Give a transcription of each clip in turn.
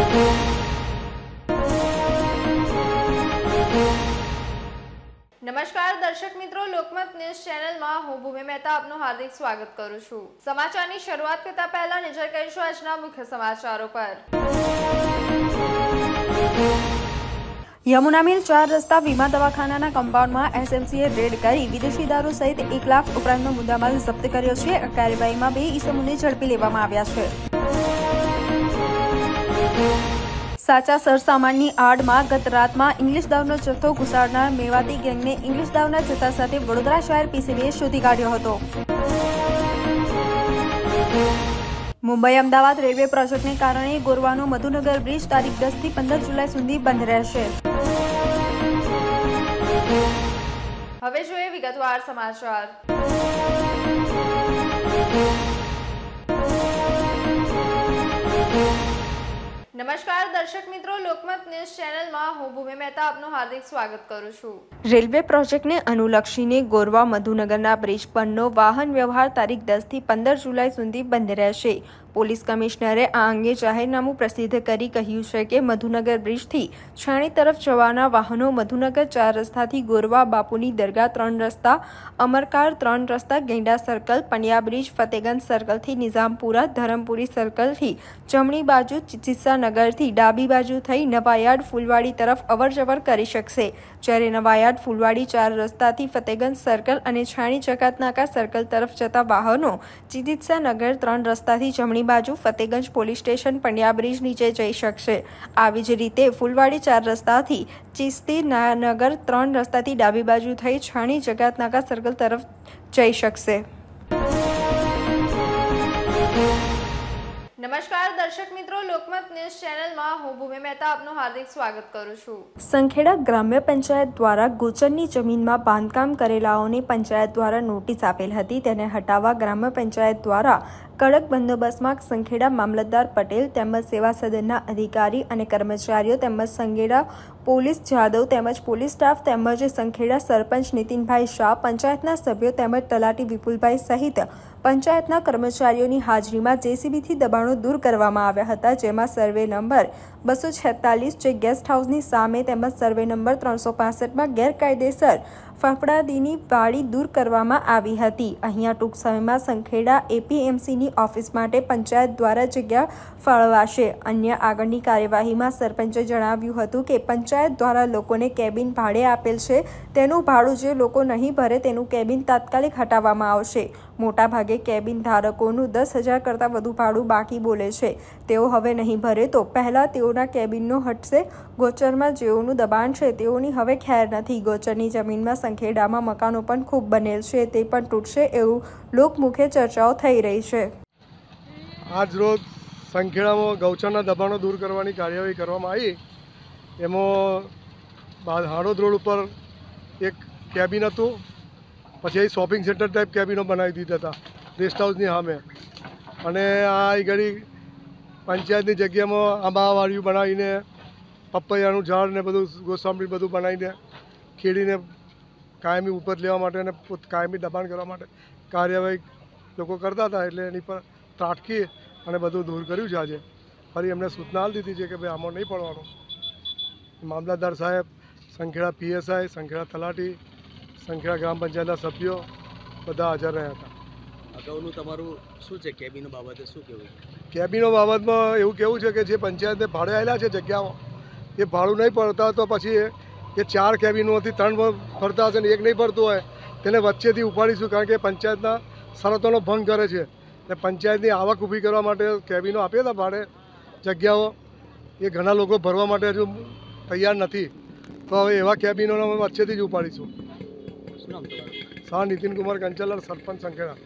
નમસ્કાર દર્શક મિત્રો, લોકમત ન્યૂઝ ચેનલમાં હું ભૂમિ મહેતા આપનું હાર્દિક સ્વાગત કરું છું। સમાચારની શરૂઆત કરતા પહેલા નજર કરીશું આજના મુખ્ય સમાચારો પર। યમુના મિલ 4 રસ્તા વીમા દવાખાનાના કમ્પાઉન્ડમાં એસએમસીએ રેડ કરી વિદેશી દારૂ સહિત 1 લાખ ઉપરાંતનો મુદ્દામાલ જપ્ત કર્યો છે। આ કાર્યવાહીમાં 2 ઈસમોને ઝડપી લેવામાં આવ્યા છે। સાચા સરસામાનની આડમાં ગત રાતમાં ઇંગ્લિશ દારૂનો જથ્થો ઘુસાડનાર મેવાતી ગેંગને ઇંગ્લિશ દારૂના જથ્થા સાથે વડોદરા શહેર પીસીબીએ શોધી કાઢ્યો હતો। મુંબઈ અમદાવાદ રેલવે પ્રોજેક્ટને કારણે ગોરવાનો મધુનગર બ્રિજ તારીખ 10 થી 15 જુલાઈ સુધી બંધ રહેશે। હવે જોઈએ વિગતવાર સમાચાર। નમસ્કાર દર્શક મિત્રો, લોકમત ન્યૂઝ ચેનલમાં હું ભૂમિ મહેતા આપનું હાર્દિક સ્વાગત કરું છું। રેલવે પ્રોજેક્ટને અનુલક્ષીને ગોરવા મધુનગરના બ્રિજ પરનો વાહન વ્યવહાર તારીખ 10 થી 15 જુલાઈ સુધી બંધ રહેશે। પોલીસ કમિશનરે આ અંગે જાહેરનામું પ્રસિદ્ધ કરી કહ્યું છે કે મધુનગર બ્રિજથી છાણી તરફ જવાના વાહનો મધુનગર 4 રસ્તાથી ગોરવા બાપુની દરગાહ 3 રસ્તા, અમરકાર 3 રસ્તા, ગેંડા સર્કલ, પંડ્યા બ્રિજ, ફતેગંજ સર્કલથી નિઝામપુરા, ધરમપુરી સર્કલથી જમણી બાજુ, ચિત્સાનગરથી ડાબી બાજુ થઈ નવાયાર્ડ ફૂલવાડી તરફ અવરજવર કરી શકશે। જ્યારે નવાયાર્ડ ફૂલવાડી 4 રસ્તાથી ફતેગંજ સર્કલ અને છાણી જકાતનાકા સર્કલ તરફ જતા વાહનો ચિત્સાનગર 3 રસ્તાથી જમણી બાજુ Fatehganj police station Pandya bridge નીચે જઈ શકશે। આવી જ રીતે ફૂલવાડી 4 રસ્તાથી ચિસ્તીનગર 3 રસ્તાથી ડાબી બાજુ થઈ છાણી જકાતનાકા સર્કલ તરફ જઈ શકશે। નમસ્કાર દર્શક મિત્રો, લોકમત ન્યૂઝ ચેનલમાં હું ભૂમિ મહેતા આપનું હાર્દિક સ્વાગત કરું છું। સંખેડા ગ્રામ્ય પંચાયત દ્વારા ગોચરની જમીનમાં બાંધકામ કરેલાઓને પંચાયત દ્વારા નોટિસ આપેલ હતી, તેને હટાવવા ગ્રામ્ય પંચાયત દ્વારા કડક બંદોબસ્તમાં સંખેડા મામલતદાર પટેલ તેમજ સેવા સદનના અધિકારી અને કર્મચારીઓ તેમજ સંખેડા પોલીસ જાદવ તેમજ પોલીસ સ્ટાફ તેમજ સંખેડા સરપંચ નીતિનભાઈ શાહ, પંચાયતના સભ્યો તેમજ તલાટી વિપુલભાઈ સહિત પંચાયતના કર્મચારીઓની હાજરીમાં જેસીબીથી દબાણો દૂર કરવામાં આવ્યા હતા, જેમાં સર્વે નંબર 246 જે ગેસ્ટ હાઉસની સામે તેમજ સર્વે નંબર 365માં ગેરકાયદેસર ફફડાદીની વાડી દૂર કરવામાં આવી હતી। અહીંયા ટૂંક સમયમાં સંખેડા એપીએમસીની ઓફિસ માટે પંચાયત દ્વારા જગ્યા ફાળવાશે। અન્ય આગળની કાર્યવાહીમાં સરપંચે જણાવ્યું હતું કે પંચાયત દ્વારા લોકોને કેબિન ભાડે આપેલ છે, તેનું ભાડું જે લોકો નહીં ભરે તેનું કેબિન તાત્કાલિક હટાવવામાં આવશે। મોટાભાગે કેબિન ધારકોનું 10,000 કરતાં વધુ ભાડું બાકી બોલે છે, તેઓ હવે નહીં ભરે તો પહેલાં તેઓના કેબિનનો હટશે। ગોચરમાં જેઓનું દબાણ છે તેઓની હવે ખેર નથી। ગોચરની જમીનમાં સંખેડામાં મકાનો પણ ખૂબ બનેલ છે, તે પણ તૂટશે એવું લોકમુખે ચર્ચાઓ થઈ રહી છે। આજ રોજ સંખેડામાં ગૌચરના દબાણો દૂર કરવાની કાર્યવાહી કરવામાં આવી। એમાં હાડોદ રોડ ઉપર એક કેબિન હતું, પછી શોપિંગ સેન્ટર ટાઈપ કેબિનો બનાવી દીધા હતા રેસ્ટ હાઉસની સામે, અને આ ઘડી પંચાયતની જગ્યામાં આંબાવાળીઓ બનાવીને પપૈયાનું ઝાડ ને બધું ગોસાંબડી બધું બનાવીને ખેડીને કાયમી ઉપજ લેવા માટે અને કાયમી દબાણ કરવા માટે કાર્યવાહી લોકો કરતા હતા, એટલે એની પર ત્રાટકી અને બધું દૂર કર્યું છે। આજે ફરી એમને સૂચના આપી દીધી છે કે ભાઈ આમાં નહીં પડવાનું। મામલતદાર સાહેબ, સંખેડા પીએસઆઈ, સંખેડા તલાટી, સંખેડા ગ્રામ પંચાયતના સભ્યો બધા હાજર રહ્યા હતા। અગાઉનું તમારું શું છે કેબિનો બાબતે શું કહેવું છે? કેબિનો બાબતમાં એવું કહેવું છે કે જે પંચાયતને ભાડે આવેલા છે જગ્યાઓ એ ભાડું નહીં પડતા તો પછી એ 4 કેબિનોમાંથી 3 ફરતા હશે ને એક નહીં ફરતું હોય તેને વચ્ચેથી ઉપાડીશું, કારણ કે પંચાયતના શરતોનો ભંગ કરે છે। ને પંચાયતની આવક ઊભી કરવા માટે કેબિનો આપ્યા હતા ભાડે જગ્યાઓ, એ ઘણા લોકો ભરવા માટે હજુ તૈયાર નથી, તો હવે એવા કેબિનોને અમે વચ્ચેથી જ ઉપાડીશું। શું નામ તમારું? શાહ નીતિન કુમાર કંચલાલ, સરપંચ સંખેડા।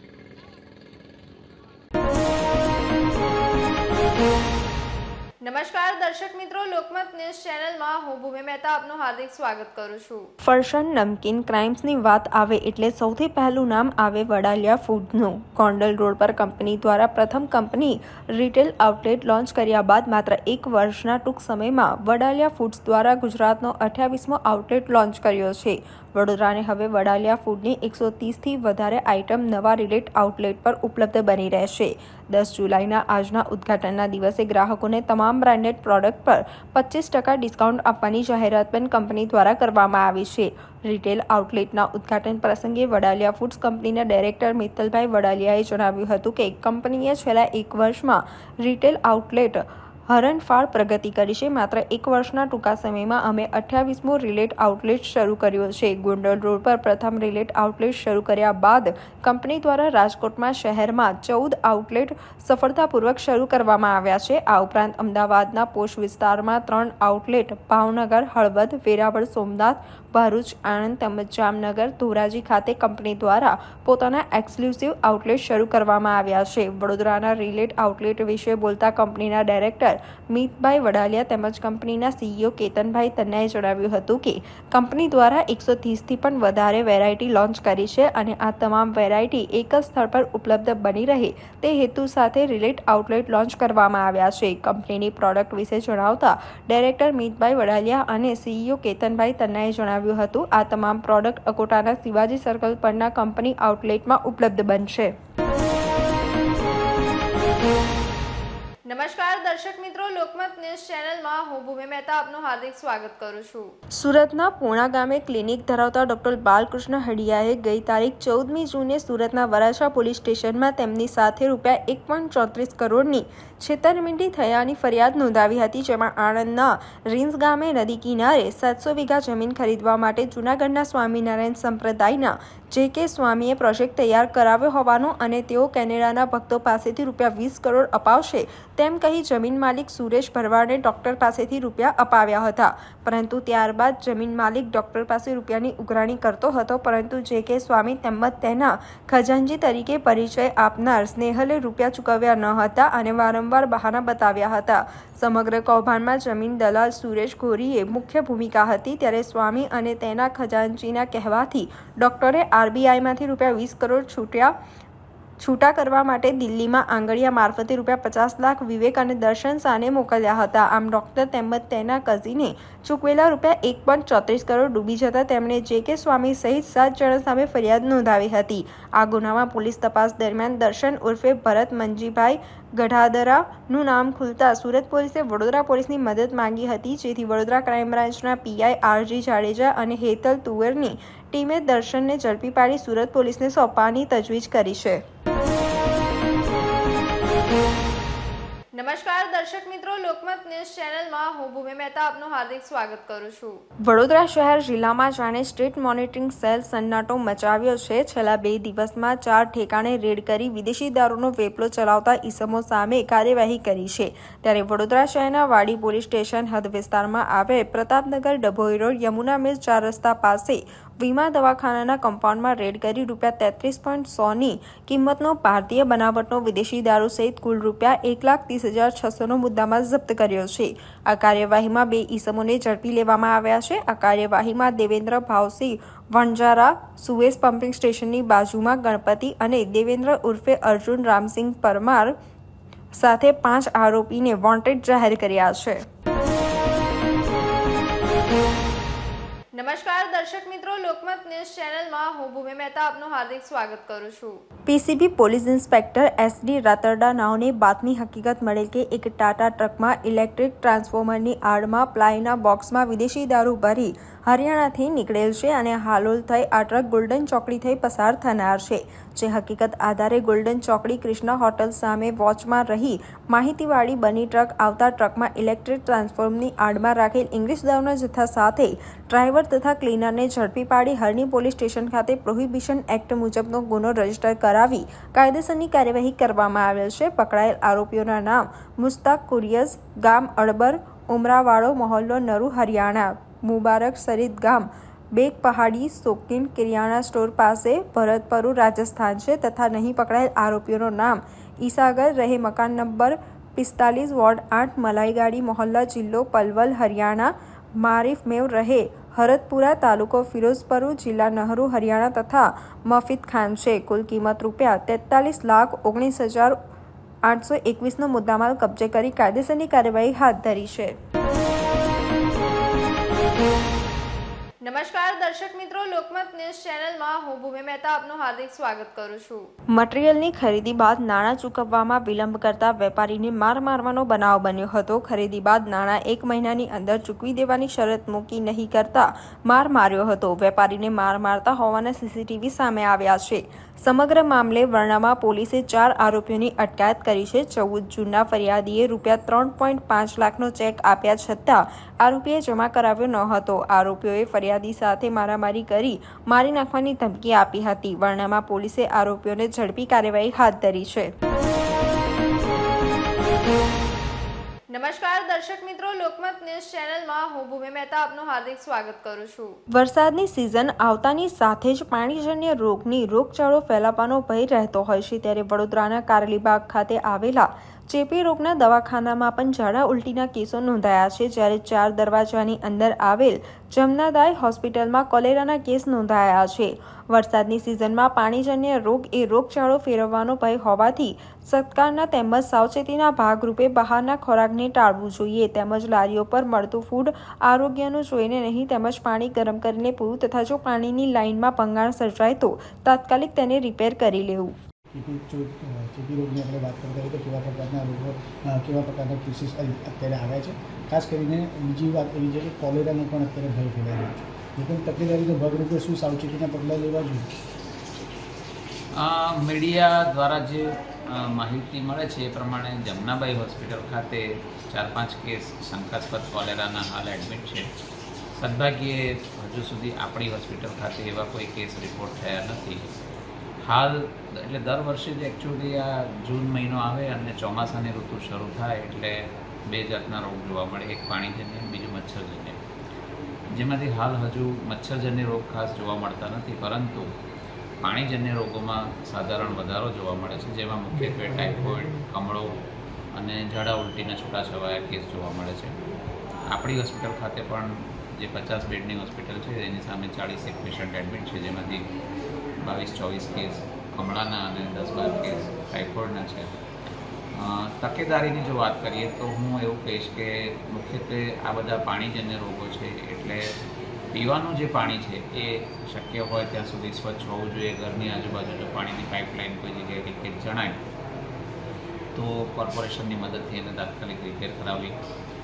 નમસ્કાર દર્શક મિત્રો, લોકમત ન્યૂઝ ચેનલમાં હું ભૂમિ મહેતા આપનું હાર્દિક સ્વાગત કરું છું। ફરસાણ નમકીન ક્રાઇમ્સની વાત આવે એટલે સૌથી પહેલું નામ આવે વડાલિયા ફૂડનું। ગોંડલ રોડ પર કંપની દ્વારા પ્રથમ કંપની રિટેલ આઉટલેટ લોન્ચ કર્યા બાદ માત્ર 1 વર્ષના ટૂંક સમયમાં વડાલિયા ફૂડ્સ દ્વારા ગુજરાતનો 28મો આઉટલેટ લોન્ચ કર્યો છે। વડોદરાને હવે વડાલિયા ફૂડની 130થી વધારે આઇટમ નવા રિટેલ આઉટલેટ પર ઉપલબ્ધ બની રહેશે. 10 જુલાઈના આજના ઉદ્ઘાટનના દિવસે ગ્રાહકોને તમામ બ્રાન્ડેડ પ્રોડક્ટ પર 25% ડિસ્કાઉન્ટ આપવાની જાહેરાત પણ કંપની દ્વારા કરવામાં આવી છે. રિટેલ આઉટલેટના ઉદ્ઘાટન પ્રસંગે વડાલિયા ફૂડ્સ કંપનીના ડાયરેક્ટર મિત્તલભાઈ વડાલિયાએ જણાવ્યું હતું કે કંપનીએ છેલ્લા 1 વર્ષમાં રિટેલ આઉટલેટ હરણફાળ પ્રગતિ કરી છે. માત્ર 1 વર્ષના ટૂંકા સમયમાં અમે 28મો રિટેલ આઉટલેટ શરૂ કર્યો છે. ગોંડલ રોડ પર પ્રથમ રિટેલ આઉટલેટ શરૂ કર્યા બાદ કંપની દ્વારા રાજકોટમાં શહેરમાં 14 આઉટલેટ સફળતાપૂર્વક શરૂ કરવામાં આવ્યા છે. આ ઉપરાંત અમદાવાદના પોશ વિસ્તારમાં 3 આઉટલેટ, ભાવનગર, હળવદ, વેરાવળ, સોમનાથ, ભરૂચ, આણંદ તેમજ જામનગર, ધોરાજી ખાતે કંપની દ્વારા પોતાના એક્સક્લુઝિવ આઉટલેટ શરૂ કરવામાં આવ્યા છે. વડોદરાના રિટેલ આઉટલેટ વિશે બોલતા કંપનીના ડાયરેક્ટર મિતભાઈ વડાલિયા તેમજ કંપનીના CEO કેતનભાઈ તન્નાએ જણાવ્યું હતું કે કંપની દ્વારા 130થી પણ વધારે વેરાયટી લોન્ચ કરી છે અને આ તમામ વેરાયટી એક જ સ્થળ પર ઉપલબ્ધ બની રહે તે હેતુ સાથે રિટેલ આઉટલેટ લોન્ચ કરવામાં આવ્યા છે. કંપનીની પ્રોડક્ટ વિશે જણાવતા ડાયરેક્ટર મિતભાઈ વડાલિયા અને CEO કેતનભાઈ તન્નાએ જણાવ્યું હતું આ તમામ પ્રોડક્ટ અકોટાના શિવાજી સર્કલ પરના કંપની આઉટલેટમાં ઉપલબ્ધ બનશે. નમસ્કાર દર્શક મિત્રો, લોકમત ન્યૂઝ ચેનલમાં હું ભૂમિ મહેતા આપનું હાર્દિક સ્વાગત કરું છું. સુરતના પૂણા ગામે ક્લિનિક ધરાવતા ડોક્ટર બાલકૃષ્ણ હડિયાએ ગઈ તારીખ 14મી જૂને સુરતના વરાછા પોલીસ સ્ટેશનમાં તેમની સાથે ₹1.34 કરોડની છેતરપિંડી થયાની ફરિયાદ નોંધાવી હતી. જેમાં આણંદના રીંસ ગામે નદી કિનારે 700 વીઘા જમીન ખરીદવા માટે જૂનાગઢના સ્વામિનારાયણ સંપ્રદાયના જે.કે. સ્વામીએ પ્રોજેક્ટ તૈયાર કરાવ્યો હોવાનો અને તેઓ કેનેડાના ભક્તો પાસેથી ₹20 કરોડ અપાવશે તેમ કહી જમીન માલિક સુરેશ ભરવાડને ડોક્ટર પાસેથી રૂપિયા અપાવ્યા હતા. પરંતુ ત્યારબાદ જમીન માલિક ડોક્ટર પાસે રૂપિયાની ઉઘરાણી કરતો હતો, પરંતુ જે.કે. સ્વામી તેમજ તેના ખજાનચી તરીકે પરિચય આપનાર સ્નેહલે રૂપિયા ચૂકવ્યા ન હતા અને વારંવાર બહાના બતાવ્યા હતા. સમગ્ર કૌભાંડમાં જમીન દલાલ સુરેશ ગોરીએ મુખ્ય ભૂમિકા હતી. ત્યારે સ્વામી અને તેના ખજાનચીના કહેવાથી ડોક્ટરે RBIમાંથી ₹20 કરોડ છૂટા કરવા માટે દિલ્હીમાં આંગળીયા મારફતે ₹50 લાખ વિવેક અને દર્શન શાહને મોકલ્યા હતા. આમ ડોક્ટર તેમજ તેના કઝિને ચૂકવેલા ₹1.34 કરોડ ડૂબી જતા તેમણે જે.કે. સ્વામી સહિત 7 જણા સામે ફરિયાદ નોંધાવી હતી. આ ગુનામાં પોલીસ તપાસ દરમિયાન દર્શન ઉર્ફે ભરત મંજીભાઈ ગઢાદરાનું નામ ખુલતા સુરત પોલીસે વડોદરા પોલીસની મદદ માંગી હતી, જેથી વડોદરા ક્રાઇમ બ્રાન્ચના PI RG જાડેજા અને હેતલ તુવરની ટીમે દર્શનને ઝડપી પાડી સુરત પોલીસને સોંપવાની તજવીજ કરી છે. નમસ્કાર દર્શક મિત્રો, લોકમત ન્યૂઝ ચેનલમાં હું ભૂમિ મહેતા આપનું હાર્દિક સ્વાગત કરું છું. વડોદરા શહેર જિલ્લામાં જાણે સ્ટ્રીટ મોનિટરિંગ સેલ સન્નાટો મચાવ્યો છે. છેલ્લા 2 દિવસમાં 4 ઠેકાણે રેડ કરી વિદેશી દારૂનો વેપલો ચલાવતા ઈસમો સામે કાર્યવાહી કરી છે. ત્યારે વડોદરા શહેરના વાડી પોલીસ સ્ટેશન હદ વિસ્તારમાં આવેલ પ્રતાપનગર, ડભોઈ રોડ, યમુના મિલ 4 રસ્તા પાસે વીમા દવાખાનાના કમ્પાઉન્ડમાં રેડ કરી ₹33.100ની કિંમતનો ભારતીય બનાવટનો વિદેશી દારૂ સહિત કુલ ₹1,30,600નો મુદ્દામાલ જપ્ત કર્યો છે. આ કાર્યવાહીમાં 2 ઈસમોને ઝડપી લેવામાં આવ્યા છે. આ કાર્યવાહીમાં દેવેન્દ્ર ભાવસિંહ વણજારા સુએઝ પમ્પિંગ સ્ટેશનની બાજુમાં ગણપતિ અને દેવેન્દ્ર ઉર્ફે અર્જુન રામસિંહ પરમાર સાથે 5 આરોપીને વોન્ટેડ જાહેર કર્યા છે. નમસ્કાર દર્શક મિત્રો, લોકમત ન્યૂઝ ચેનલમાં હું ભૂમિ મહેતા આપનું હાર્દિક સ્વાગત કરું છું. PCB police inspector SD Ratarda નાઓને બાતમી હકીકત મળેલ કે એક ટાટા ટ્રકમાં ઇલેક્ટ્રિક ટ્રાન્સફોર્મરની આડમાં પ્લાયના બોક્સમાં વિદેશી દારૂ ભરી હરિયાણાથી નીકળેલ છે અને હાલોલ થઈ આ ટ્રક ગોલ્ડન ચોકડી થઈ પસાર થનાર છે. જે હકીકત આધારે ગોલ્ડન ચોકડી કૃષ્ણા હોટલ સામે વોચમાં રહી માહિતીવાળી બની ટ્રક આવતા ટ્રકમાં ઇલેક્ટ્રિક ટ્રાન્સફોર્મરની આડમાં રાખેલ ઇંગ્લિશ દારૂના જથ્થા સાથે ડ્રાઈવર તથા ક્લીનરને ઝડપી પાડી હરણી પોલીસ સ્ટેશન ખાતે પ્રોહિબિશન એક્ટ મુજબનો ગુનો રજીસ્ટર કરાવી કાયદેસરની કાર્યવાહી કરવામાં આવેલ છે. પકડાયેલ આરોપીઓના નામ મુસ્તાક કુરિયસ, ગામ અડબર, ઉમરાવાડો, મહોલ્લો નરુ, હરિયાણા, મુબારક શરીદ ગામ બેગ પહાડી, શોકીન કિરિયાણા સ્ટોર પાસે, ભરતપરુ, રાજસ્થાન છે. તથા નહીં પકડાયેલ આરોપીઓનું નામ ઈસાગર, રહે મકાન નંબર 45 વોર્ડ 8, મલાઈગાડી મોહલ્લા, જિલ્લો પલવલ, હરિયાણા, મારિફ મેવ, રહે હરતપુરા, તાલુકો ફિરોઝપુર, જિલ્લા નહેરુ, હરિયાણા તથા મફીદ ખાન છે. કુલ કિંમત ₹43,19,821નો મુદ્દામાલ કબજે કરી કાયદેસરની કાર્યવાહી હાથ ધરી છે. નમસ્કાર દર્શક મિત્રો, લોકમત ન્યૂઝ ચેનલમાં હું ભૂમિ મહેતા આપનું હાર્દિક સ્વાગત કરું છું. મટીરીયલની ખરીદી બાદ નાણાં ચૂકવવામાં વિલંબ કરતા વેપારીને માર મારવાનો બનાવ બન્યો હતો. ખરીદી બાદ નાણાં 1 મહિનાની અંદર ચૂકવી દેવાની શરત મૂકી નહીં કરતા માર માર્યો હતો. વેપારીને માર મારતા હોવાના સીસીટીવી સામે આવ્યા છે. સમગ્ર મામલે વર્ણામાં પોલીસે 4 આરોપીઓની અટકાયત કરી છે. 14 જૂનના ફરિયાદીએ ₹3.5 લાખનો ચેક આપ્યા છતાં આરોપીએ જમા કરાવ્યો ન હતો. આરોપીઓએ ફરિયાદી સાથે મારામારી કરી મારી નાખવાની ધમકી આપી હતી. વર્ણામાં પોલીસે આરોપીઓને ઝડપી કાર્યવાહી હાથ ધરી છે. નમસ્કાર દર્શક મિત્રો, લોકમત ન્યૂઝ ચેનલમાં હું ભૂમિ મહેતા આપનું હાર્દિક સ્વાગત કરું છું. વરસાદની સિઝન આવતાની સાથે જ પાણીજન્ય રોગની રોગચાળો ફેલાવાનો ભય રહેતો હોય છે. ત્યારે વડોદરાના કારેલીબાગ ખાતે આવેલા ચેપી રોગના દવાખાનામાં પણ ઝાડા ઉલટીના કેસો નોંધાયા છે. જ્યારે 4 દરવાજાની અંદર આવેલ જમનાદાય હોસ્પિટલમાં કોલેરાના કેસ નોંધાયા છે. વરસાદની સિઝનમાં પાણીજન્ય રોગ એ રોગચાળો ફેરવવાનો ભય હોવાથી સત્કારના તેમજ સાવચેતીના ભાગરૂપે બહારના ખોરાકને ટાળવું જોઈએ. તેમજ લારીઓ પર મળતું ફૂડ આરોગ્યનું જોઈને નહીં, તેમજ પાણી ગરમ કરીને પીવું તથા જો પાણીની લાઇનમાં ભંગાણ સર્જાય તો તાત્કાલિક તેને રિપેર કરી લેવું. ચેપી રોગની આપણે વાત કરતા હોય તો કેવા પ્રકારના રોગો, કેવા પ્રકારના કેસીસ અત્યારે આવ્યા છે. ખાસ કરીને બીજી વાત એવી છે કે કોલેરાનો પણ અત્યારે ભય ફેલાઈ રહ્યો છે. એ પણ તકેદારીના ભાગરૂપે શું સાવચેતીના પગલાં લેવા જોઈએ? મીડિયા દ્વારા જે માહિતી મળે છે એ પ્રમાણે જમનાબાઈ હોસ્પિટલ ખાતે 4-5 કેસ શંકાસ્પદ કોલેરાના હાલ એડમિટ છે. સદભાગ્યે હજુ સુધી આપણી હોસ્પિટલ ખાતે એવા કોઈ કેસ રિપોર્ટ થયા નથી. હાલ એટલે દર વર્ષે જ એકચ્યુઅલી આ જૂન મહિનો આવે અને ચોમાસાની ઋતુ શરૂ થાય એટલે 2 જાતના રોગ જોવા મળે. એક પાણીજન્ય, બીજું મચ્છરજન્ય. જેમાંથી હાલ હજુ મચ્છરજન્ય રોગ ખાસ જોવા મળતા નથી, પરંતુ પાણીજન્ય રોગોમાં સાધારણ વધારો જોવા મળે છે. જેમાં મુખ્યત્વે ટાઇફોઇડ, કમળો અને ઝાડા ઉલટીના છૂટાછવાયા કેસ જોવા મળે છે. આપણી હોસ્પિટલ ખાતે પણ જે 50 બેડની હોસ્પિટલ છે એની સામે 41 પેશન્ટ એડમિટ છે, જેમાંથી 22-24 કેસ કમળાના અને 10-12 કેસ ટાઇફોઇડના છે. તકેદારીની જો વાત કરીએ તો હું એવું કહીશ કે મુખ્યત્વે આ બધા પાણીજન્ય રોગો છે એટલે પીવાનું જે પાણી છે એ શક્ય હોય ત્યાં સુધી સ્વચ્છ હોવું જોઈએ. ઘરની આજુબાજુ જો પાણીની પાઇપલાઇન કોઈ જગ્યાએ લીકેજ જણાય તો કોર્પોરેશનની મદદથી એને તાત્કાલિક રિપેર કરાવવી.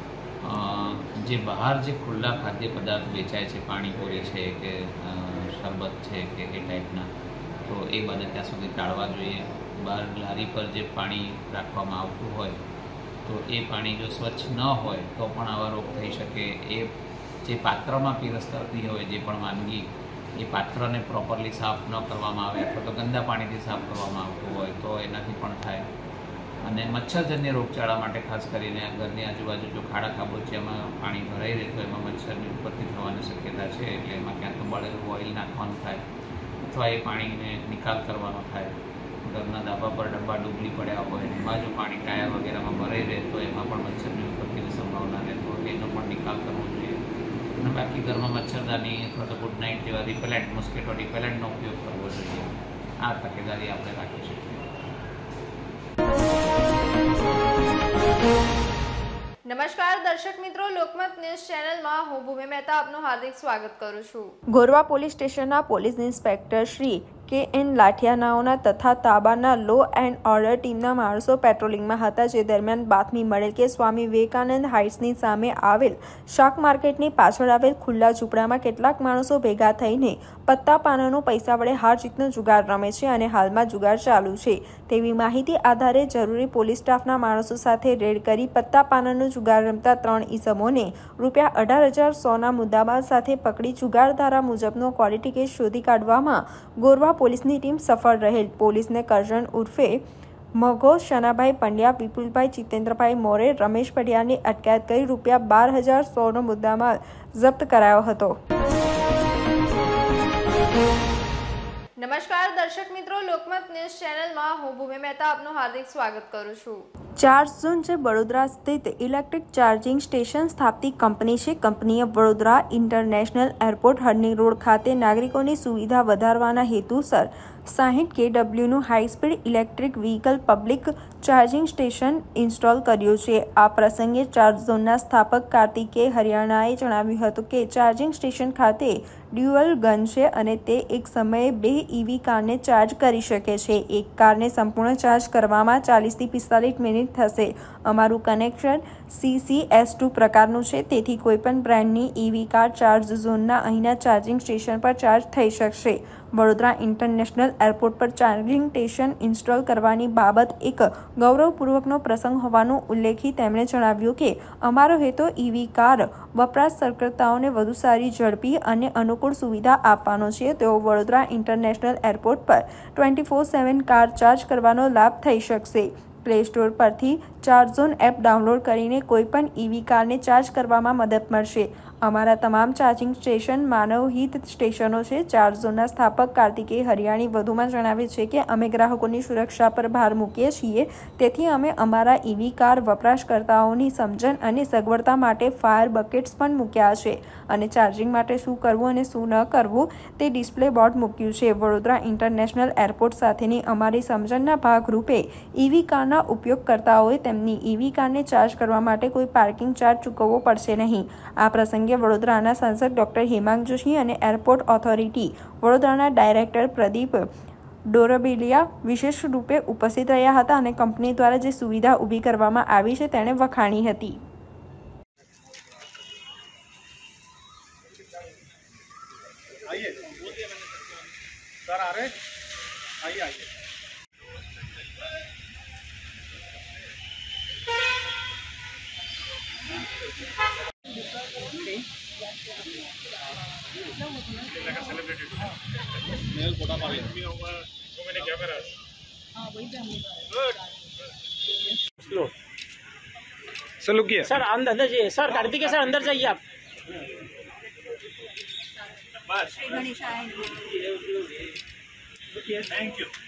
જે બહાર જે ખુલ્લા ખાદ્ય પદાર્થ વેચાય છે, પાણીપુરી છે કે શરબત છે કે એ ટાઈપના, તો એ બને ત્યાં સુધી ટાળવા જોઈએ. બહાર લારી પર જે પાણી રાખવામાં આવતું હોય તો એ પાણી જો સ્વચ્છ ન હોય તો પણ આવા રોગ થઈ શકે. એ જે પાત્રમાં પીરસતી હોય જે પણ વાનગી, એ પાત્રને પ્રોપરલી સાફ ન કરવામાં આવે અથવા તો ગંદા પાણીથી સાફ કરવામાં આવતું હોય તો એનાથી પણ થાય. અને મચ્છરજન્ય રોગચાળા માટે ખાસ કરીને ઘરની આજુબાજુ જો ખાડા ખાબોચિયામાં પાણી ભરાઈ રહે તો એમાં મચ્છરની ઉત્પત્તિ થવાની શક્યતા છે. એટલે એમાં ક્યાં તો બળેલું ઓઇલ નાખવાનું થાય અથવા એ પાણીને નિકાલ કરવાનો થાય. ઘરના ધાબા પર ડબ્બા ડૂબલી પડ્યા હોય એમાં જો પાણી ટાયર વગેરેમાં ભરાઈ રહે તો એમાં પણ મચ્છરની ઉત્પત્તિની સંભાવના રહે તો એનો પણ નિકાલ કરવો જોઈએ. અને બાકી ઘરમાં મચ્છરદાની અથવા તો ગુડ નાઇટ જેવા રિપેલેન્ટ, મોસ્કીટો રિપેલેન્ટનો ઉપયોગ કરવો જોઈએ. આ તકેદારી આપણે રાખી શકીએ. નમસ્કાર દર્શક મિત્રો, લોકમત ન્યૂઝ ચેનલમાં હું ભૂમિ મહેતા આપનું હાર્દિક સ્વાગત કરું છું. ગોરવા પોલીસ સ્ટેશનના પોલીસ ઇન્સ્પેક્ટર શ્રી KN લાઠિયાનાઓના તથા તાબાના લો એન્ડ ઓર્ડર ટીમના માણસો પેટ્રોલિંગમાં હતા. જે દરમિયાન બાતમી મળેલ કે સ્વામી વિવેકાનંદ હાઇટ્સની સામે આવેલ શાક માર્કેટની પાછળ આવેલ ખુલ્લા ઝૂંપડામાં કેટલાક માણસો ભેગા થઈને પત્તા પાનાનો પૈસા વડે હાર જીતનો જુગાર રમે છે અને હાલમાં જુગાર ચાલુ છે તેવી માહિતી આધારે જરૂરી પોલીસ સ્ટાફના માણસો સાથે રેડ કરી પત્તા પાનાનો જુગાર રમતા 3 ઈસમોને ₹18,100ના મુદ્દામાલ સાથે પકડી જુગાર ધારા મુજબનો ક્વોલિટી કેસ શોધી કાઢવામાં ગોરવા પોલીસની ટીમ સફળ રહેલ. પોલીસને કરજણ ઉર્ફે મઘો, શનાભાઈ પંડ્યા, વિપુલભાઈ જીતેન્દ્રભાઈ મોરે, રમેશ પઢિયારની અટકાયત કરી ₹12,100નો મુદ્દામાલ જપ્ત કરાયો હતો. નમસ્કાર દર્શક મિત્રો, લોકમત ન્યૂઝ ચેનલમાં હું ભૂમિ મહેતા આપનું હાર્દિક સ્વાગત કરું છું. ચાર્જ ઝોન જે વડોદરા સ્થિત ઇલેક્ટ્રિક ચાર્જિંગ સ્ટેશન સ્થાપતી કંપની છે. કંપનીએ Vadodara international airport Harni road ખાતે નાગરિકોની સુવિધા વધારવાના હેતુસર 60 kWનું high speed electric vehicle public charging station install કર્યું છે. આ પ્રસંગે ચાર્જ ઝોનના સ્થાપક કાર્તિકે હરિયાણાએ જણાવ્યું હતું કે ચાર્જિંગ સ્ટેશન ખાતે ડ્યુઅલ ગન છે અને તે એક સમયે 2 EV કારને ચાર્જ કરી શકે છે. એક કારને સંપૂર્ણ ચાર્જ કરવામાં 40 થી 45 મિનિટ થશે. અમારું કનેક્શન CCS2 પ્રકારનું છે, તેથી કોઈપણ બ્રાન્ડની EV કાર ચાર્જ ઝોનના અહીંના ચાર્જિંગ સ્ટેશન પર ચાર્જ થઈ શકશે. વડોદરા ઇન્ટરનેશનલ એરપોર્ટ પર ચાર્જિંગ સ્ટેશન ઇન્સ્ટોલ કરવાની બાબત એક ગૌરવપૂર્વકનો પ્રસંગ હોવાનું ઉલ્લેખી તેમણે જણાવ્યું કે અમારો હેતુ EV કાર વપરાશકર્તાઓને વધુ સારી, ઝડપી અને અનુકૂળ સુવિધા આપવાનો છે. તેઓ વડોદરા ઇન્ટરનેશનલ એરપોર્ટ પર 24/7 કાર ચાર્જ કરવાનો લાભ થઈ શકશે. પ્લે સ્ટોર પરથી ચાર્જ ઝોન એપ ડાઉનલોડ કરીને કોઈપણ EV કારને ચાર્જ કરવામાં મદદ મળશે. અમારા તમામ ચાર્જિંગ સ્ટેશન માનવહિત સ્ટેશનો છે. ચાર્જ ઝોનના સ્થાપક કાર્તિકે હરિયાણી વધુમાં જણાવે છે કે અમે ગ્રાહકોની સુરક્ષા પર ભાર મૂકીએ છીએ, તેથી અમે અમારા EV કાર વપરાશકર્તાઓની સમજણ અને સગવડતા માટે ફાયર બકેટ્સ પણ મૂક્યા છે અને ચાર્જિંગ માટે શું કરવું અને શું ન કરવું તે ડિસ્પ્લે બોર્ડ મૂક્યું છે. વડોદરા ઇન્ટરનેશનલ એરપોર્ટ સાથેની અમારી સમજણના ભાગરૂપે EV કારના ઉપયોગકર્તાઓએ તેમની EV કારને ચાર્જ કરવા માટે કોઈ પાર્કિંગ ચાર્જ ચૂકવવો પડશે નહીં. આ પ્રસંગે વડોદરાના સાંસદ ડોક્ટર હેમાંગ જોશી અને એરપોર્ટ ઓથોરિટી વડોદરાના ડાયરેક્ટર પ્રદીપ ડોરબેલિયા વિશેષ રૂપે ઉપસ્થિત રહ્યા હતા અને કંપની દ્વારા જે સુવિધા ઊભી કરવામાં આવી છે તેણે વખાણી હતી. सर अंदर जाइए, सर कार्तिकेय सर अंदर जाइए आप. बस थैंक यू.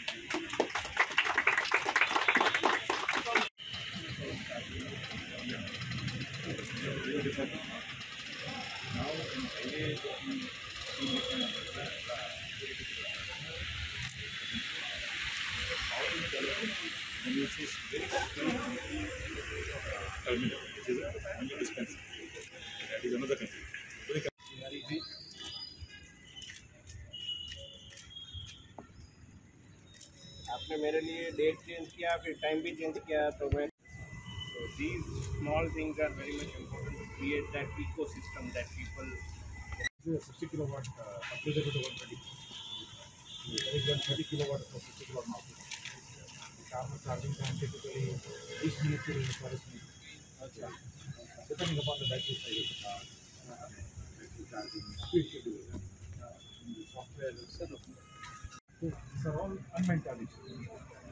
आपने मेरे लिए डेट चेंज किया, फिर टाइम भी चेंज किया, तो मैं these small things are very much important to create that ecosystem that people. 60 kilowatt upgraded to 120. There is 130 kilowatt for 60 kilowatt now. Car charging time typically 20 minutes to 40 minutes. Depending upon the battery size of the car, charging speed schedule, software, etc. These are all unmanned charging systems.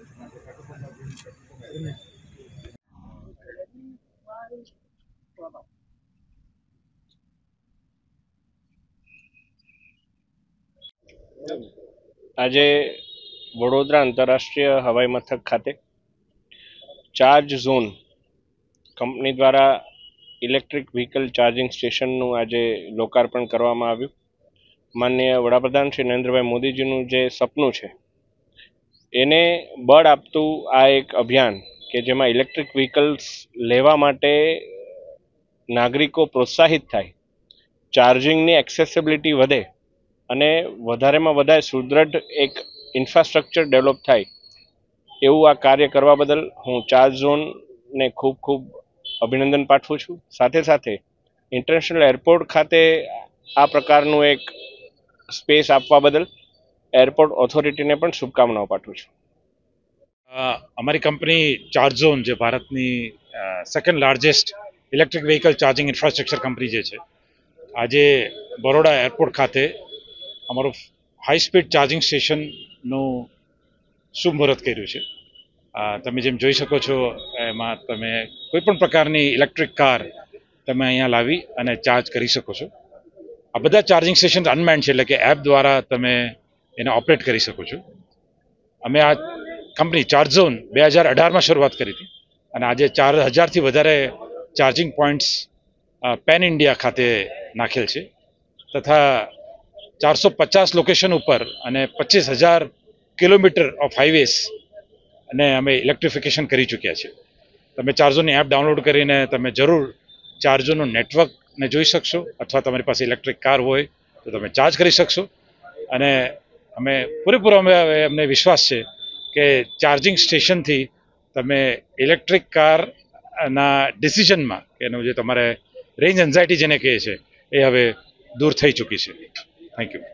આજે વડોદરા આંતરરાષ્ટ્રીય હવાઈ મથક ખાતે charge zone company દ્વારા electric vehicle charging સ્ટેશનનું આજે લોકાર્પણ કરવામાં આવ્યું. માનનીય વડાપ્રધાન શ્રી નરેન્દ્રભાઈ મોદીજીનું જે સપનું છે એને બળ આપતું આ એક અભિયાન કે જેમાં ઇલેક્ટ્રિક વ્હીકલ્સ લેવા માટે નાગરિકો પ્રોત્સાહિત થાય, ચાર્જિંગની એક્સેસિબિલિટી વધે અને વધારેમાં વધારે સુદૃઢ એક ઇન્ફ્રાસ્ટ્રક્ચર ડેવલપ થાય એવું આ કાર્ય કરવા બદલ હું ચાર્જ ઝોનને ખૂબ ખૂબ અભિનંદન પાઠવું છું. સાથે સાથે ઇન્ટરનેશનલ એરપોર્ટ ખાતે આ પ્રકારનું એક સ્પેસ આપવા બદલ એરપોર્ટ ઓથોરિટીને પણ શુભકામનાઓ પાઠવું છું. અમારી કંપની ચાર્જ ઝોન જે ભારતની second largest electric vehicle charging infrastructure company જે છે, આજે બરોડા એરપોર્ટ ખાતે અમારું હાઈ સ્પીડ ચાર્જિંગ સ્ટેશનનું શુભ મુહૂર્ત કર્યું છે. તમે જેમ જોઈ શકો છો એમાં તમે કોઈ પણ પ્રકારની ઇલેક્ટ્રિક કાર તમે અહીંયા લાવી અને ચાર્જ કરી શકો છો. આ બધા ચાર્જિંગ સ્ટેશન અનમેન્ડ છે, એટલે કે એપ દ્વારા તમે એને ઓપરેટ કરી શકો છો. અમે આ કંપની ચાર્જ ઝોન 2018માં શરૂઆત કરી હતી અને આજે 4000થી વધારે ચાર્જિંગ પોઈન્ટ્સ પેન ઇન્ડિયા ખાતે નાખેલ છે તથા 450 લોકેશન ઉપર અને 25,000 કિલોમીટર ઓફ હાઈવેઝ અને અમે ઇલેક્ટ્રિફિકેશન કરી ચૂક્યા છે. તમે ચાર્જોની એપ ડાઉનલોડ કરીને તમે જરૂર ચાર્જોનું નેટવર્કને જોઈ શકશો અથવા તમારી પાસે ઇલેક્ટ્રિક કાર હોય તો તમે ચાર્જ કરી શકશો. અને અમે પૂરેપૂરો અમને વિશ્વાસ છે કે ચાર્જિંગ સ્ટેશનથી તમે ઇલેક્ટ્રિક કારના ડિસિઝનમાં એનું જે તમારે રેન્જ એન્ઝાયટી જેને કહે છે એ હવે દૂર થઈ ચૂકી છે. Thank you.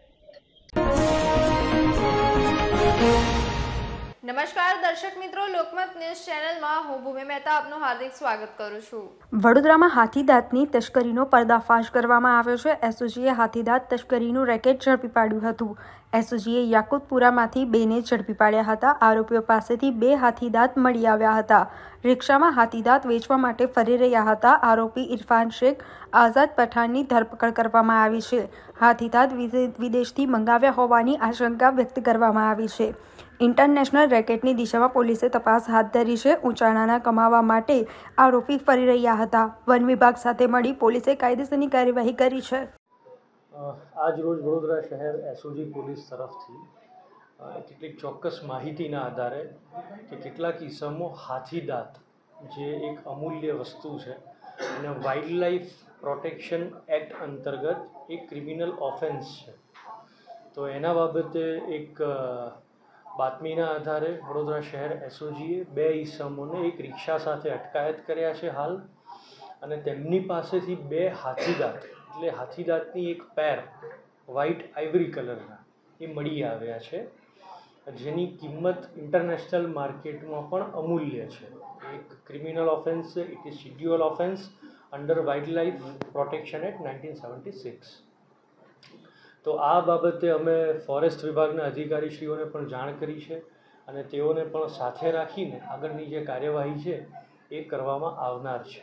નમસ્કાર દર્શક મિત્રો, લોકમત ન્યૂઝ ચેનલમાં હું ભૂમિ મહેતા આપનું હાર્દિક સ્વાગત કરું છું. વડોદરામાં હાથીદાંતની તસ્કરીનો પર્દાફાશ કરવામાં આવ્યો છે. એસઓજીએ હાથીદાંત તસ્કરીનું રેકેટ ઝડપી પાડ્યું હતું. એસઓજીએ યાકુતપુરામાંથી 2ને ઝડપી પાડ્યા હતા. આરોપીઓ પાસેથી 2 હાથીદાંત મળી આવ્યા હતા. રિક્ષામાં હાથીદાંત વેચવા માટે ફરી રહ્યા હતા. આરોપી ઇરફાન શેખ આઝાદ પઠાણની ધરપકડ કરવામાં આવી છે. હાથીદાંત વિદેશથી મંગાવ્યા હોવાની આશંકા વ્યક્ત કરવામાં આવી છે. ઇન્ટરનેશનલ રેકેટની દિશામાં પોલીસે તપાસ હાથ ધરી છે. ઊંચા નાણાં કમાવા માટે આરોપી ફરી રહ્યા હતા. વન વિભાગ સાથે મળી પોલીસે કાયદેસરની કાર્યવાહી કરી છે. આજ રોજ વડોદરા શહેર એસઓજી પોલીસ તરફથી કેટલીક ચોક્કસ માહિતીના આધારે કે કેટલાક ઇસમો હાથીદાંત જે એક અમૂલ્ય વસ્તુ છે અને વાઇલ્ડ લાઈફ પ્રોટેક્શન એક્ટ અંતર્ગત એક ક્રિમિનલ ઓફેન્સ છે, તો એના બાબતે એક બાતમીના આધારે વડોદરા શહેર એસઓજીએ 2 ઇસમોને એક રિક્ષા સાથે અટકાયત કર્યા છે હાલ, અને તેમની પાસેથી 2 હાથીદાંત એટલે હાથીદાંતની એક પેર વ્હાઇટ આઇવરી કલરના એ મળી આવ્યા છે, જેની કિંમત ઇન્ટરનેશનલ માર્કેટમાં પણ અમૂલ્ય છે. એક ક્રિમિનલ ઓફેન્સ છે. It is schedule offence under wildlife protection act 1976. તો આ બાબતે અમે ફોરેસ્ટ વિભાગના અધિકારીશ્રીઓને પણ જાણ કરી છે અને તેઓને પણ સાથે રાખીને આગળની જે કાર્યવાહી છે એ કરવામાં આવનાર છે.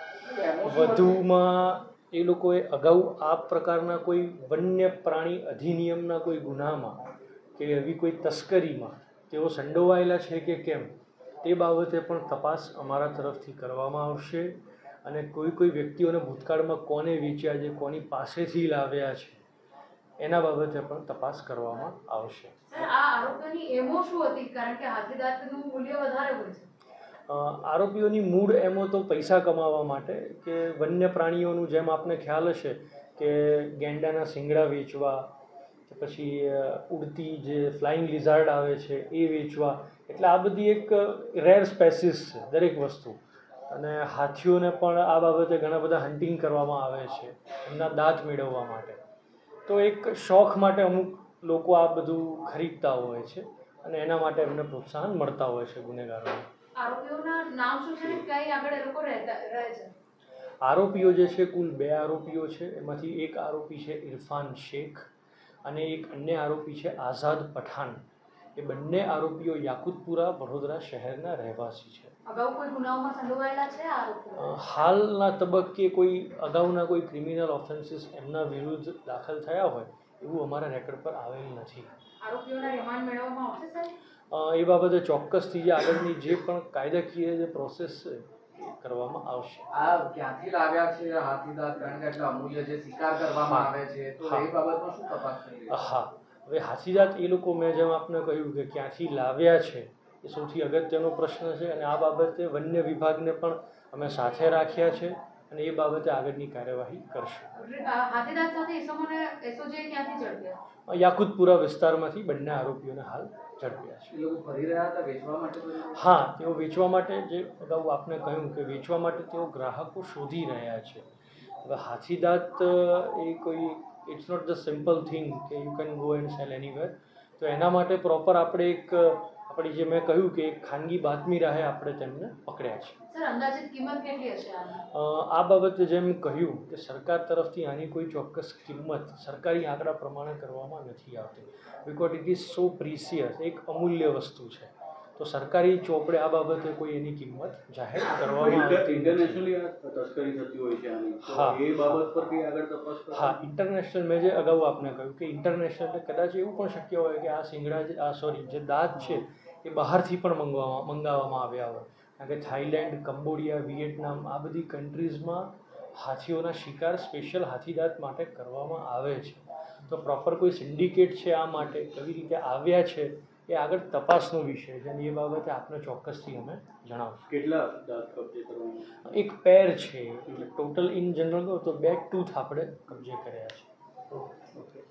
વધુમાં એ લોકોએ અગાઉ આ પ્રકારના કોઈ વન્ય પ્રાણી અધિનિયમના કોઈ ગુનામાં કે એવી કોઈ તસ્કરીમાં તેઓ સંડોવાયેલા છે કે કેમ તે બાબતે પણ તપાસ અમારા તરફથી કરવામાં આવશે, અને કોઈ વ્યક્તિઓને ભૂતકાળમાં કોને વેચ્યા છે, કોની પાસેથી લાવ્યા છે એના બાબતે પણ તપાસ કરવામાં આવશે. આરોપીઓની મૂળ એમો તો પૈસા કમાવા માટે કે વન્ય પ્રાણીઓનું, જેમ આપને ખ્યાલ હશે કે ગેંડાના શિંગડા વેચવા, પછી ઉડતી જે ફ્લાઇંગ લિઝાર્ડ આવે છે એ વેચવા, એટલે આ બધી એક રેર સ્પેસીસ છે દરેક વસ્તુ. અને હાથીઓને પણ આ બાબતે ઘણા બધા હન્ટિંગ કરવામાં આવે છે એમના દાંત મેળવવા માટે. તો એક શોખ માટે અમુક લોકો આ બધું ખરીદતા હોય છે અને એના માટે એમને પ્રોત્સાહન મળતા હોય છે ગુનેગારોને. આરોપીઓ જે છે કુલ 2 આરોપીઓ છે. એમાંથી એક આરોપી છે ઇરફાન શેખ અને એક અન્ય આરોપી છે આઝાદ પઠાણ. એ બંને આરોપીઓ યાકુતપુરા વડોદરા શહેરના રહેવાસી છે. હાલના તબક્કે કોઈ અગાઉના કોઈ ક્રિમિનલ ઓફેન્સીસ એમના વિરુદ્ધ દાખલ થયા હોય એવું અમારા રેકોર્ડ પર આવેલ નથી. એ બાબતે ચોક્કસથી જે આગળની જે પણ કાયદાકીય જે પ્રોસેસ છે એ કરવામાં આવશે. આ ક્યાંથી લાવ્યા છે હાથીદાંત, કારણ કે એટલા અમૂલ્ય જે શિકાર કરવામાં આવે છે, તો એ બાબતમાં શું તપાસ કરી? હા, હવે હાથીદાંત એ લોકો, મેં જેમ આપને કહ્યું કે ક્યાંથી લાવ્યા છે એ સૌથી અગત્યનો પ્રશ્ન છે, અને આ બાબતે વન્ય વિભાગને પણ અમે સાથે રાખ્યા છે અને એ બાબતે આગળની કાર્યવાહી કરશું. યાકુતપુરા વિસ્તારમાંથી બંને આરોપીઓને હાલ ઝડપ્યા છે. હા, તેઓ વેચવા માટે, જે અગાઉ આપને કહ્યું કે વેચવા માટે તેઓ ગ્રાહકો શોધી રહ્યા છે. હવે હાથીદાંત એ કોઈ, it's not the simple thing કે you can go and sell anywhere. તો એના માટે પ્રોપર આપણે એક આપણી જે મેં કહ્યું કે એક ખાનગી બાતમી રાહે આપણે તેમને પકડ્યા છે. આ બાબતે જેમ કહ્યું કે સરકાર તરફથી આની કોઈ ચોક્કસ કિંમત સરકારી આંકડા પ્રમાણે કરવામાં નથી આવતી, because it is so precious, એક અમૂલ્ય વસ્તુ છે. તો સરકારી ચોપડે આ બાબતે કોઈ એની કિંમત જાહેર કરવામાં આવતી નથી. હા, ઇન્ટરનેશનલ, મેં જે અગાઉ આપને કહ્યું કે ઇન્ટરનેશનલ કદાચ એવું પણ શક્ય હોય કે આ શિંગડા, જે દાંત છે એ બહારથી પણ મંગાવવામાં આવ્યા હોય. કારણ કે થાઈલેન્ડ, કંબોડિયા, વિયેટનામ આ બધી કન્ટ્રીઝમાં હાથીઓના શિકાર સ્પેશિયલ હાથીદાંત માટે કરવામાં આવે છે. તો પ્રોપર કોઈ સિન્ડિકેટ છે આ માટે, કેવી રીતે આવ્યા છે એ આગળ તપાસનો વિષય છે અને એ બાબતે આપને ચોક્કસથી અમે જણાવશું. કેટલા દાંત કબજે કરવામાં? એક પેર છે, એટલે ટોટલ ઇન જનરલ કહું તો 2 ટૂથ આપણે કબજે કર્યા છે.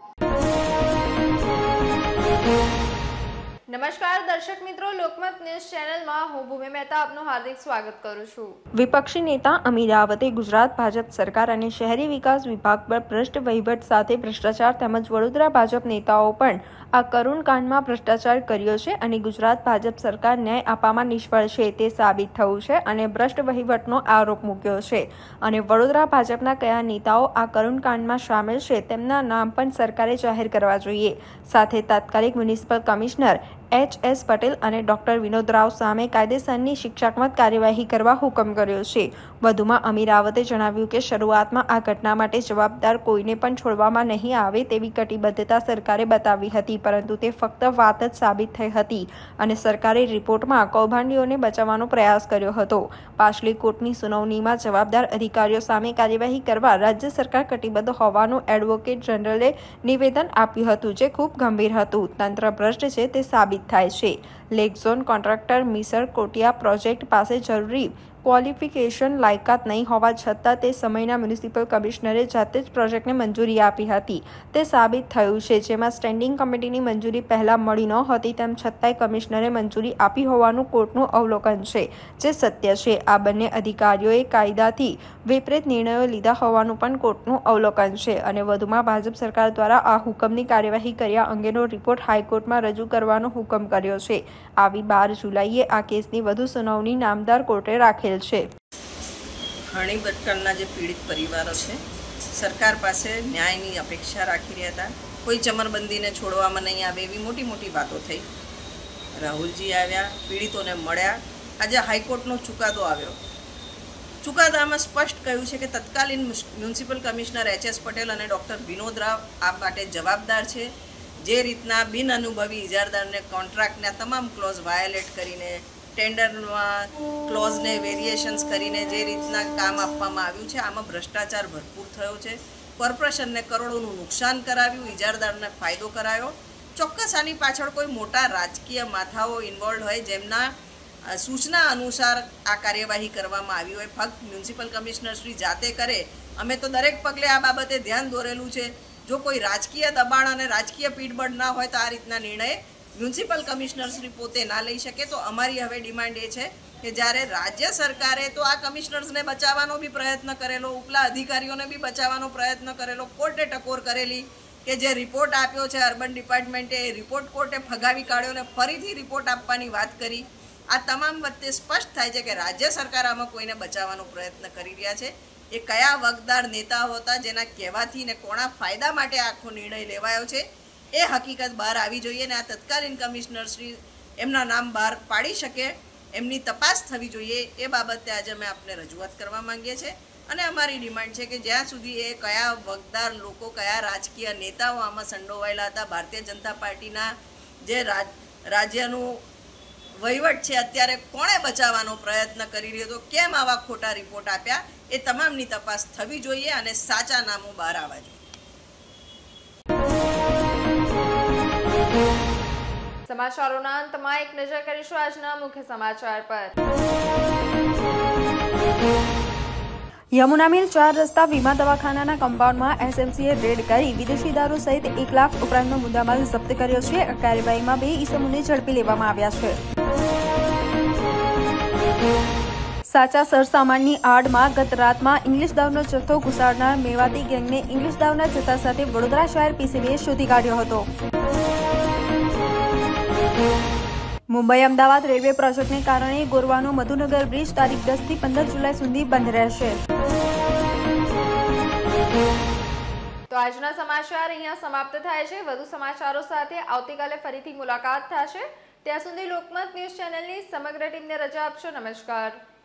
નમસ્કાર દર્શક મિત્રો, લોકમત ન્યૂઝ ચેનલમાં હું ભૂમિ મહેતા આપનું હાર્દિક સ્વાગત કરું છું. વિપક્ષી નેતા અમીર રાવતે ગુજરાત ભાજપ સરકાર અને શહેરી વિકાસ વિભાગ પર ભ્રષ્ટ વહીવટ સાથે ભ્રષ્ટાચાર તેમજ વડોદરા ભાજપ નેતાઓ પણ આ કરુણ કાંડમાં ભ્રષ્ટાચાર કર્યો છે અને ગુજરાત ભાજપ સરકાર ન્યાય આપવામાં નિષ્ફળ છે તે સાબિત થયું છે અને ભ્રષ્ટ વહીવટનો આરોપ મૂક્યો છે અને વડોદરા ભાજપના કયા નેતાઓ આ કરુણ કાંડમાં સામેલ છે તેમના નામ પણ સરકારે જાહેર કરવા જોઈએ. સાથે તાત્કાલિક મ્યુનિસિપલ કમિશનર H.S. પટેલ અને ડોક્ટર વિનોદ રાવ સામે કાયદેસરની શિક્ષાત્મક કાર્યવાહી કરવા હુકમ કર્યો છે. વધુમાં અમીર રાવતે જણાવ્યું કે શરૂઆતમાં આ ઘટના માટે જવાબદાર કોઈને પણ છોડવામાં નહીં આવે તેવી કટિબદ્ધતા સરકારે બતાવી હતી, પરંતુ તે ફક્ત વાત જ સાબિત થઈ હતી અને સરકારે રિપોર્ટમાં કૌભાંડીઓને બચાવવાનો પ્રયાસ કર્યો હતો. પાછલી કોર્ટની સુનાવણીમાં જવાબદાર અધિકારીઓ સામે કાર્યવાહી કરવા રાજ્ય સરકાર કટિબદ્ધ હોવાનું એડવોકેટ જનરલે નિવેદન આપ્યું હતું, જે ખૂબ ગંભીર હતું. તંત્ર ભ્રષ્ટ છે તે સાબિત થાય છે. Lake zone contractor Misar Kotiya project પાસે જરૂરી ક્વોલિફિકેશન લાયકાત નહીં હોવા છતાં તે સમયના મ્યુનિસિપલ કમિશનરે જાતે જ પ્રોજેક્ટને મંજૂરી આપી હતી તે સાબિત થયું છે, જેમાં સ્ટેન્ડિંગ કમિટીની મંજૂરી પહેલાં મળી ન હતી તેમ છતાંય કમિશનરે મંજૂરી આપી હોવાનું કોર્ટનું અવલોકન છે, જે સત્ય છે. આ બંને અધિકારીઓએ કાયદાથી વિપરીત નિર્ણયો લીધા હોવાનું પણ કોર્ટનું અવલોકન છે અને વધુમાં ભાજપ સરકાર દ્વારા આ હુકમની કાર્યવાહી કર્યા અંગેનો રિપોર્ટ હાઈકોર્ટમાં રજૂ કરવાનો હુકમ કર્યો છે. આવી 12 જુલાઈએ આ કેસની વધુ સુનાવણી નામદાર કોર્ટે રાખેલ છે. ઘણી પ્રકારના જે પીડિત પરિવારો છે સરકાર પાસે ન્યાયની અપેક્ષા રાખી રહ્યા હતા. કોઈ ચમરબંધીને છોડવામાં નહીં આવે એવી મોટી મોટી વાતો થઈ. રાહુલજી આવ્યા, પીડિતોને મળ્યા. આજે હાઈકોર્ટનો ચુકાદો આવ્યો. ચુકાદામાં સ્પષ્ટ કહ્યું છે કે તત્કાલીન મ્યુનિસિપલ કમિશનર H.S. પટેલ અને ડૉક્ટર વિનોદ રાવ આ માટે જવાબદાર છે. જે રીતના બિન અનુભવી ઇજારદારને કોન્ટ્રાક્ટના તમામ ક્લોઝ વાયોલેટ કરીને, ટેન્ડરમાં ક્લોઝને વેરિએશન્સ કરીને જે રીતના કામ આપવામાં આવ્યું છે, આમાં ભ્રષ્ટાચાર ભરપૂર થયો છે. કોર્પોરેશનને કરોડોનું નુકસાન કરાવ્યું, ઇજારદારને ફાયદો કરાયો. ચોક્કસ આની પાછળ કોઈ મોટા રાજકીય માથાઓ ઇન્વોલ્વ હોય જેમના સૂચના અનુસાર આ કાર્યવાહી કરવામાં આવી હોય. ફક્ત મ્યુનિસિપલ કમિશનર શ્રી જાતે કરે, અમે તો દરેક પગલે આ બાબતે ધ્યાન દોરેલું છે. જો કોઈ રાજકીય દબાણ અને રાજકીય પીઠબળ ના હોય તો આ રીતના નિર્ણય મ્યુનિસિપલ કમિશનર શ્રી પોતે ના લઈ શકે. તો અમારી હવે ડિમાન્ડ એ છે કે જ્યારે રાજ્ય સરકારે તો આ કમિશનર્સને બચાવવાનો બી પ્રયત્ન કરેલો, ઉપલા અધિકારીઓને બી બચાવવાનો પ્રયત્ન કરેલો, કોર્ટે ટકોર કરેલી કે જે રિપોર્ટ આપ્યો છે અર્બન ડિપાર્ટમેન્ટે એ રિપોર્ટ કોર્ટે ફગાવી કાઢ્યો અને ફરીથી રિપોર્ટ આપવાની વાત કરી. આ તમામ વચ્ચે સ્પષ્ટ થાય છે કે રાજ્ય સરકાર આમાં કોઈને બચાવવાનો પ્રયત્ન કરી રહ્યા છે. એ કયા વગદાર નેતાઓ હતા જેના કહેવાથી ને કોના ફાયદા માટે આખો નિર્ણય લેવાયો છે એ હકીકત બહાર આવી જોઈએ અને આ તત્કાલીન કમિશનર શ્રી એમના નામ બહાર પાડી શકે, એમની તપાસ થવી જોઈએ. એ બાબતે આજે અમે આપને રજૂઆત કરવા માંગીએ છીએ અને અમારી ડિમાન્ડ છે કે જ્યાં સુધી એ કયા વગદાર લોકો, કયા રાજકીય નેતાઓ આમાં સંડોવાયેલા હતા, ભારતીય જનતા પાર્ટીના જે રાજ્યનું વહીવટ છે અત્યારે કોણે બચાવવાનો પ્રયત્ન કરી રહ્યો હતો, કેમ આવા ખોટા રિપોર્ટ આપ્યા, એ તમામની તપાસ થવી જોઈએ અને સાચા નામો બહાર આવવા જોઈએ. સમાચારોના અંતમાં એક નજર કરીશું આજના મુખ્ય સમાચાર પર. યમુના મિલ 4 રસ્તા વીમા દવાખાનાના કમ્પાઉન્ડમાં એસએમસીએ રેડ કરી વિદેશી દારૂ સહિત 1 લાખ ઉપરાંતનો મુદ્દામાલ જપ્ત કર્યો છે. આ કાર્યવાહીમાં 2 ઈસમોને ઝડપી લેવામાં આવ્યા છે. સાચા સરસામાનની આડમાં ગત રાતમાં ઇંગ્લિશ દારૂનો જથ્થો ઘુસાડનાર મેવાતી ગેંગને ઇંગ્લિશ દારૂના જથ્થા સાથે વડોદરા શહેર પીસીબીએ શોધી કાઢ્યો હતો. મુંબઈ અમદાવાદ રેલવે પ્રોજેક્ટને કારણે ગોરવાનો મધુનગર બ્રિજ તારીખ 10 થી 15 જુલાઈ સુધી બંધ રહેશે. તો આજના સમાચાર અહીંયા સમાપ્ત થાય છે. વધુ સમાચારો સાથે આવતીકાલે ફરીથી મુલાકાત થશે. ત્યાં સુધી લોકમત ન્યૂઝ ચેનલની સમગ્ર ટીમને રજા આપશો. નમસ્કાર.